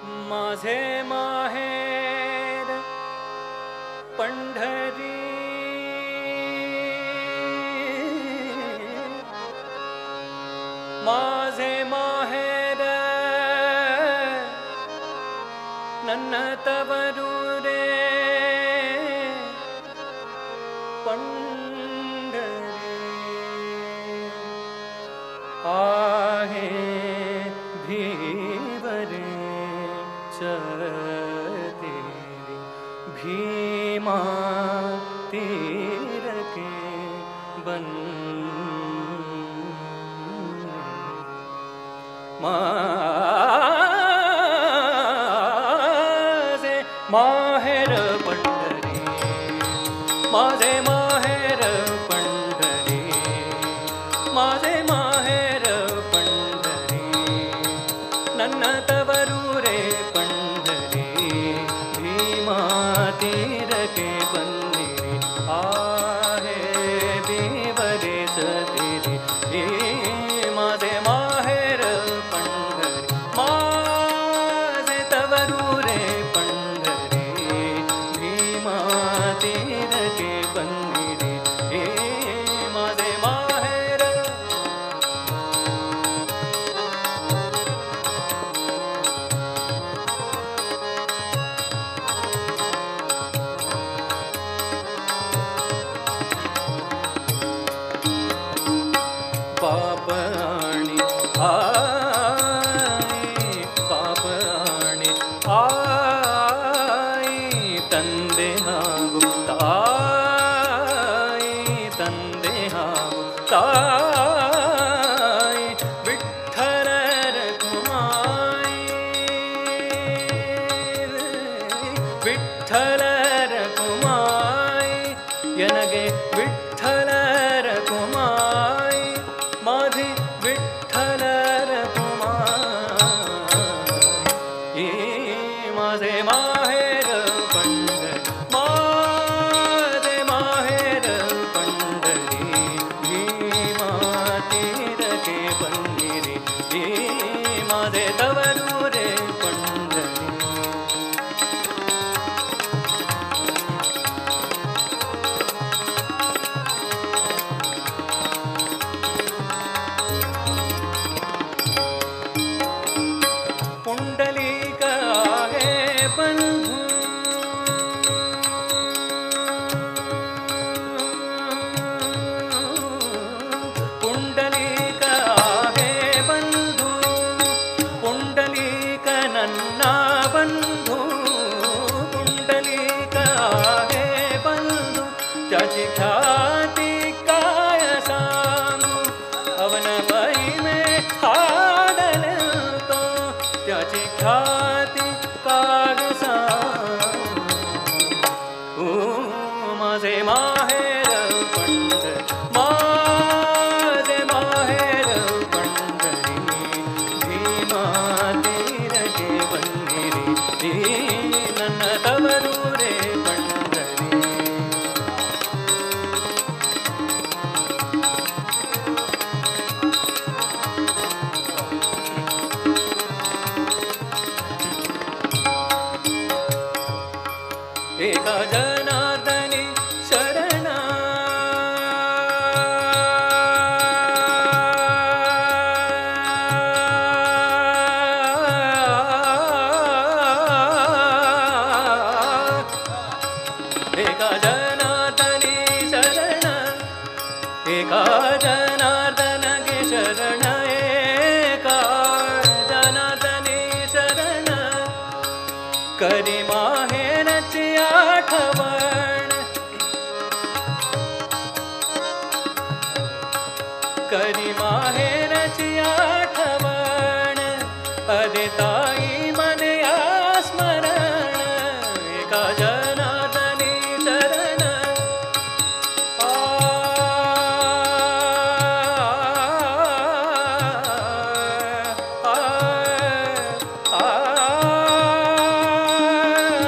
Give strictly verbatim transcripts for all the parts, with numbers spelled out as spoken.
माझे माहेर पंढरी, माझे माहेर ನನ್ನ ತವರೂರೇ पंढरी। आहे भीवरे चतेरी भीमा तीर के बन माझे माहेर पंढरी, माझे माहेर पंढरी, माझे माहेर पंढरी, ನನ್ನ ತವರೂರೇ पंढरी, भीमा ತೀರಕ್ಕೆ ಬನ್ನಿರಿ, आहे भीवरे चतेरी माझे माहेर पंढरी, माझे तवरूरे पंढरी, भीमा तीरके बन्निरी, माझे माहेर। पापणी आई, पापणी आई, ತಂದೆ ಹಾಗೂ ತಾಯಿ, ತಂದೆ ಹಾಗೂ ತಾಯಿ, ವಿಠ್ಠಲರ ಕುಮಾರಿ, ವಿಠ್ಠಲರ ಕುಮಾರಿ, ಎನಗೆ ವಿಠ್ಠಲರ ಕುಮಾರಿ, माझी विठ्ठलर कुमारी, माझे माहेर पंढरी, माझे माहेर पंढरी, भीमा तीरके बन्निरी, माझे तवरूरे पंढरी। पुंडलीक आहे बंधू, पुंडलीक आहे बंधू, पुंडलीक ನನ್ನ बंधू, पुंडलीक आहे बंधू, त्याची ख्याती काय सांगू, ಅವನ ಮಹಿಮೆ ಹಾಡಲೆಂತೋ, त्याची ख्याती काय सांगू, माझे माहेर पंढरी, माझे माहेर पंढरी, भीमा तीरके बन्निरी, ನನ್ನ ತವರೂರೇ पंढरी। एका जनार्दनी शरण, एका जनार्दनी शरण, एका जनार्दन गे शरण, एका जनार्दनी शरण, करी माहेरची आठवण, करी माहेरची आठवण, अरे ताई मने स्मरण, एका जनार्दनी शरण, आ, आ, आ, आ,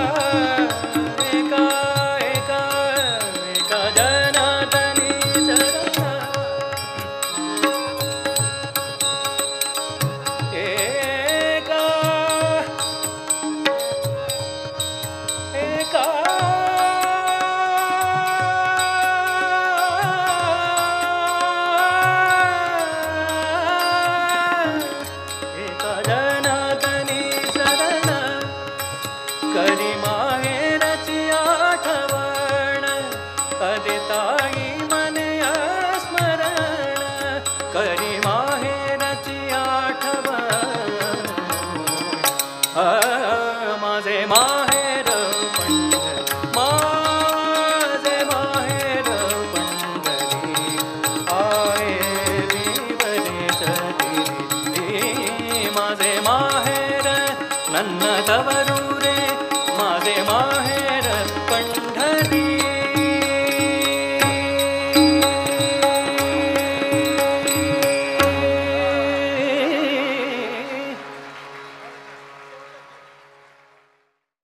माझे माहेर पंढरी, माझे माहेर पंढरी, आये देवदेश तिरी. माझे माहेर ನನ್ನ ತವರೂರೇ, माझे माहेर पंढरी.